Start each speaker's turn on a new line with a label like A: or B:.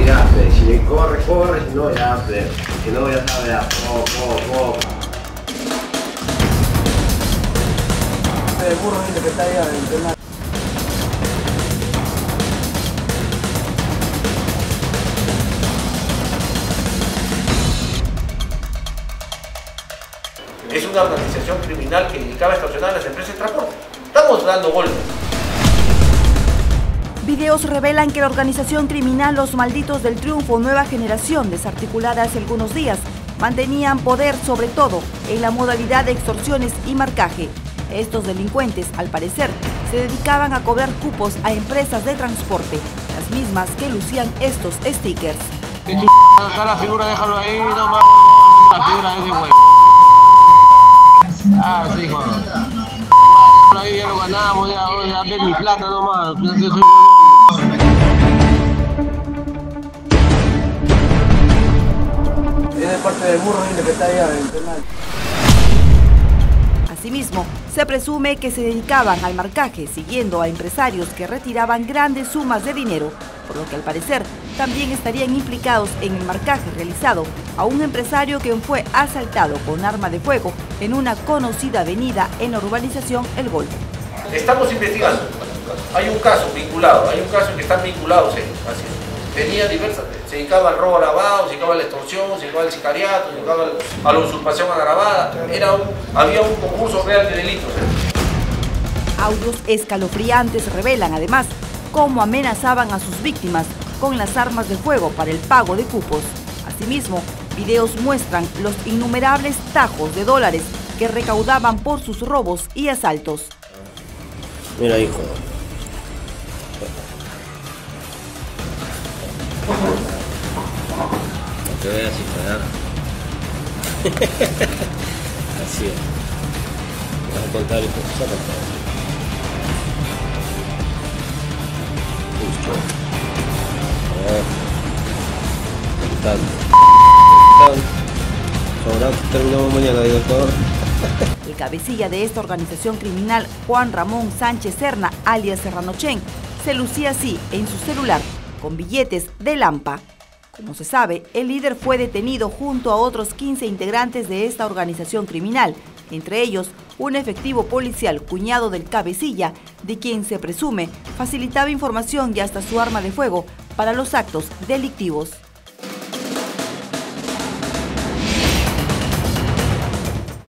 A: ya, pues, si corre, corre, si no, ya, pues, si no, ya sabes, ya,
B: El burro dice que está allá en el.
C: Es una organización criminal que dedicaba a extorsionar a las empresas de transporte. Estamos dando golpes.
D: Videos revelan que la organización criminal Los Malditos del Triunfo Nueva Generación, desarticulada hace algunos días, mantenían poder sobre todo en la modalidad de extorsiones y marcaje. Estos delincuentes, al parecer, se dedicaban a cobrar cupos a empresas de transporte, las mismas que lucían estos stickers.
B: Acá la figura, déjalo ahí, nomás. La figura de ese huevo. Ah, sí, hijo. Ahí ya lo ganamos, ya ves mi plata nomás. Es parte del burro que está allá en el penal.
D: Asimismo, se presume que se dedicaban al marcaje siguiendo a empresarios que retiraban grandes sumas de dinero, por lo que al parecer también estarían implicados en el marcaje realizado a un empresario quien fue asaltado con arma de fuego en una conocida avenida en la urbanización El Golfo.
C: Estamos investigando. Hay un caso vinculado, hay un caso en que están vinculados ellos. Así es. Tenía diversas, se dedicaba al robo agravado, se dedicaba a la extorsión, se dedicaba al sicariato, se dedicaba a la usurpación agravada. Había un concurso real de delitos.
D: Audios escalofriantes revelan además cómo amenazaban a sus víctimas con las armas de fuego para el pago de cupos. Asimismo, videos muestran los innumerables tajos de dólares que recaudaban por sus robos y asaltos.
A: Mira, hijo. No te veas sin pagar. Así es. Vas a contar, hijo. Vas a contar. Justo. Terminamos mañana, director.
D: El cabecilla de esta organización criminal, Juan Ramón Sánchez Serna, alias Serranochen, se lucía así en su celular, con billetes de Lampa. Como se sabe, el líder fue detenido junto a otros 15 integrantes de esta organización criminal, entre ellos un efectivo policial cuñado del cabecilla, de quien se presume facilitaba información y hasta su arma de fuego para los actos delictivos.